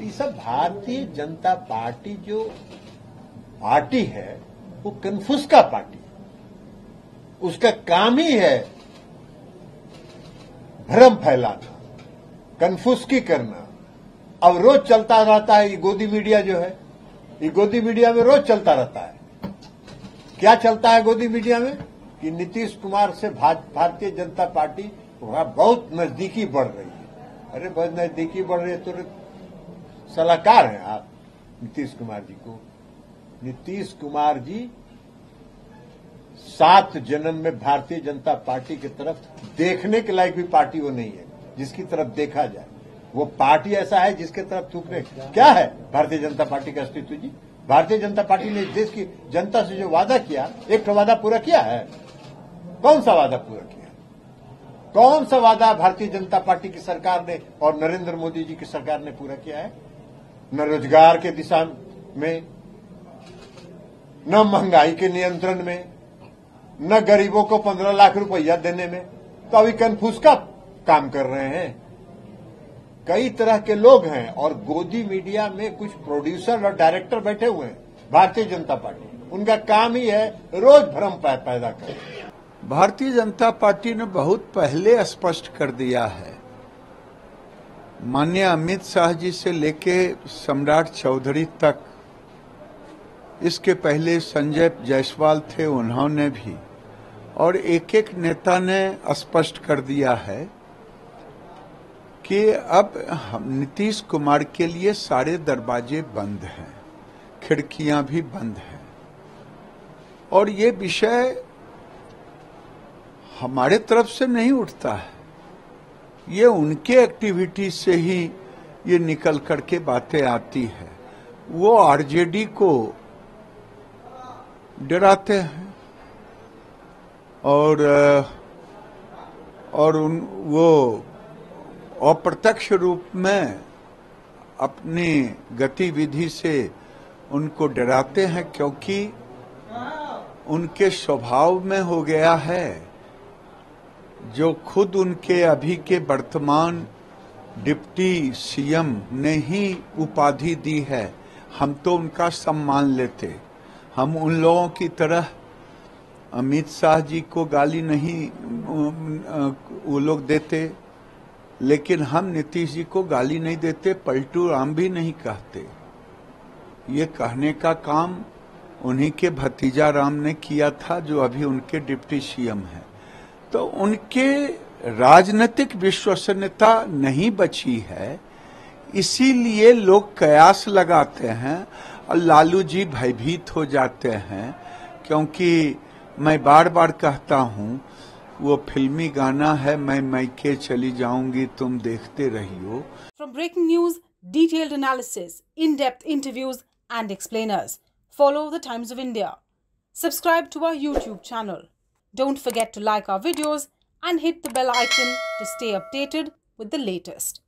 ये सब भारतीय जनता पार्टी जो पार्टी है वो कन्फ्यूज का पार्टी है। उसका काम ही है भ्रम फैलाना, कन्फ्यूज करना। अब रोज चलता रहता है ये गोदी मीडिया जो है, ये गोदी मीडिया में रोज चलता रहता है। क्या चलता है गोदी मीडिया में कि नीतीश कुमार से भारतीय जनता पार्टी बहुत नजदीकी बढ़ रही है। अरे बहुत नजदीकी बढ़ रही है तो सलाहकार हैं आप नीतीश कुमार जी को। नीतीश कुमार जी 7 जन्म में भारतीय जनता पार्टी की तरफ देखने के लायक भी पार्टी वो नहीं है जिसकी तरफ देखा जाए। वो पार्टी ऐसा है जिसके तरफ थूकने क्या है भारतीय जनता पार्टी का अस्तित्व जी। भारतीय जनता पार्टी ने देश की जनता से जो वादा किया, एक तो वादा पूरा किया है। कौन सा वादा पूरा किया? कौन सा वादा भारतीय जनता पार्टी की सरकार ने और नरेंद्र मोदी जी की सरकार ने पूरा किया है? न रोजगार के दिशा में, न महंगाई के नियंत्रण में, न गरीबों को 15 लाख रुपया देने में। तो अभी कन्फ्यूज का काम कर रहे हैं। कई तरह के लोग हैं और गोदी मीडिया में कुछ प्रोड्यूसर और डायरेक्टर बैठे हुए हैं भारतीय जनता पार्टी। उनका काम ही है रोज भ्रम पैदा करना। भारतीय जनता पार्टी ने बहुत पहले स्पष्ट कर दिया है। माननीय अमित शाह जी से लेके सम्राट चौधरी तक, इसके पहले संजय जायसवाल थे, उन्होंने भी, और एक एक नेता ने स्पष्ट कर दिया है कि अब नीतीश कुमार के लिए सारे दरवाजे बंद हैं, खिड़कियां भी बंद हैं। और ये विषय हमारे तरफ से नहीं उठता है, ये उनके एक्टिविटी से ही ये निकल करके बातें आती है। वो आरजेडी को डराते हैं और वो अप्रत्यक्ष रूप में अपनी गतिविधि से उनको डराते हैं, क्योंकि उनके स्वभाव में हो गया है जो खुद उनके अभी के वर्तमान डिप्टी सीएम ने ही उपाधि दी है। हम तो उनका सम्मान लेते, हम उन लोगों की तरह अमित शाह जी को गाली नहीं वो लोग देते, लेकिन हम नीतीश जी को गाली नहीं देते, पलटू राम भी नहीं कहते। ये कहने का काम उन्हीं के भतीजा राम ने किया था जो अभी उनके डिप्टी सीएम हैं। तो उनके राजनीतिक विश्वसनीयता नहीं बची है, इसीलिए लोग कयास लगाते हैं और लालू जी भयभीत हो जाते हैं। क्योंकि मैं बार बार कहता हूं, वो फिल्मी गाना है, मैं मैके चली जाऊंगी तुम देखते रहियो। From breaking news, detailed analysis, in-depth interviews and explainers, follow the Times of India. Subscribe to our YouTube channel. Don't forget to like our videos and hit the bell icon to stay updated with the latest.